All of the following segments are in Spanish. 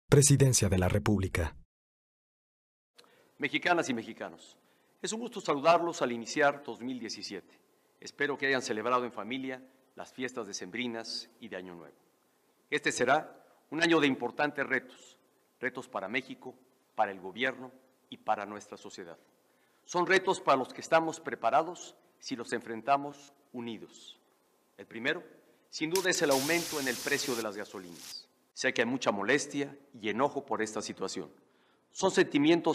Presidencia de la República. Mexicanas y mexicanos, es un gusto saludarlos al iniciar 2017. Espero que hayan celebrado en familia las fiestas decembrinas y de Año Nuevo. Este será un año de importantes retos, retos para México, para el gobierno y para nuestra sociedad. Son retos para los que estamos preparados si los enfrentamos unidos. El primero, sin duda, es el aumento en el precio de las gasolinas. Sé que hay mucha molestia y enojo por esta situación. Son sentimientos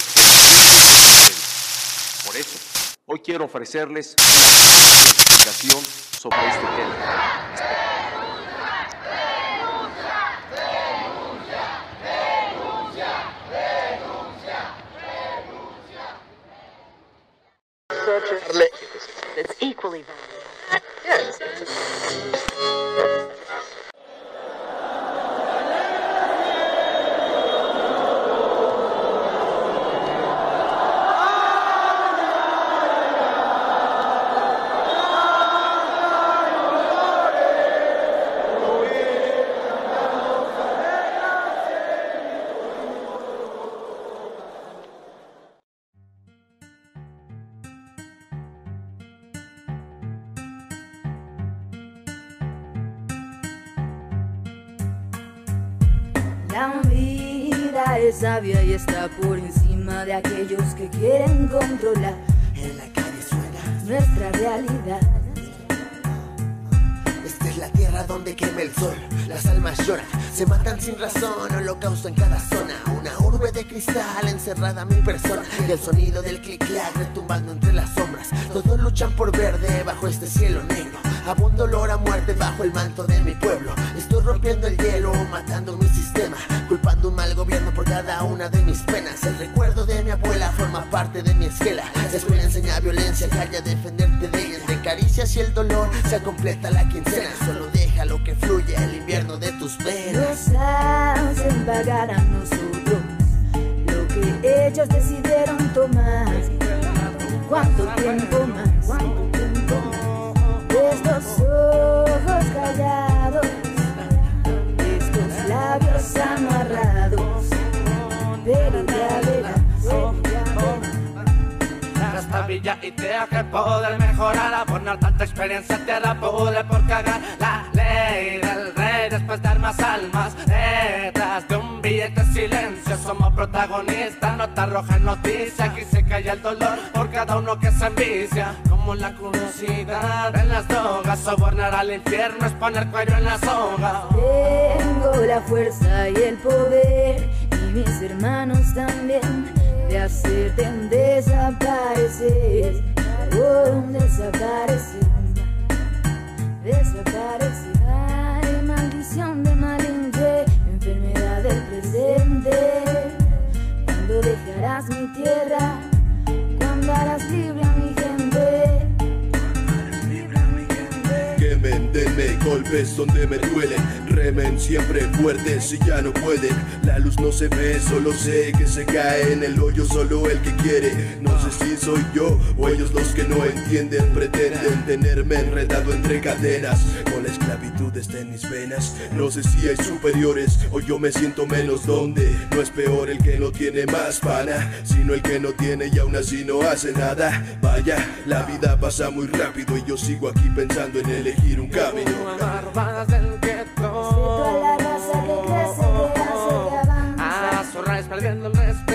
por eso, hoy quiero ofrecerles una explicación sobre este tema. That's equally valid. Yes. La vida es sabia y está por encima de aquellos que quieren controlar. En la calle suena nuestra realidad. Esta es la tierra donde quema el sol. Las almas lloran, se matan sin razón. Holocausto en cada zona. Una urbe de cristal encerrada a 1000 personas. Y el sonido del clic-clac retumbando entre las sombras. Todos luchan por verde bajo este cielo negro. Abunda olor a muerte bajo el manto de mi pueblo. Estoy rompiendo el hielo, matando mi sistema, culpando un mal gobierno por cada una de mis penas. El recuerdo de mi abuela forma parte de mi esquela. La escuela enseña violencia, calla defenderte de ella. Entre caricias y el dolor se completa la quincena. Solo deja lo que fluye, el invierno de tus venas. Nos hacen pagar a nosotros lo que ellos decidieron tomar. ¿Cuánto tiempo más? Estos ojos callados, estos labios amarrados, pero ya verás. Esta villa idea que poder mejorar, abonar tanta experiencia en tierra pude por cagar la ley del rey después de dar más almas detrás de un billete silencio. Somos protagonistas, nota roja en noticia. Aquí se calla el dolor por cada uno que se envicia. Como la curiosidad en las drogas, sobornar al infierno es poner cuello en la soga. Tengo la fuerza y el poder, y mis hermanos también, de hacerte desaparecer, desaparecer, desaparecer. Ay, maldición de Malinche, enfermedad del presente. ¿Cuándo dejarás mi tierra? ¿Cuándo harás libre a mi gente? Denme golpes donde me duelen, remen siempre fuertes si ya no pueden. La luz no se ve, solo sé que se cae en el hoyo solo el que quiere. No sé si soy yo o ellos los que no entienden. Pretenden tenerme enredado entre cadenas, con la esclavitud está en mis venas. No sé si hay superiores o yo me siento menos. Donde no es peor el que no tiene más pana, sino el que no tiene y aún así no hace nada. Vaya, la vida pasa muy rápido y yo sigo aquí pensando en elegir un camino. Barbadas del gueto, Respeto a la raza que crece, que hace que avanza. a su raíz perdiendo el respeto.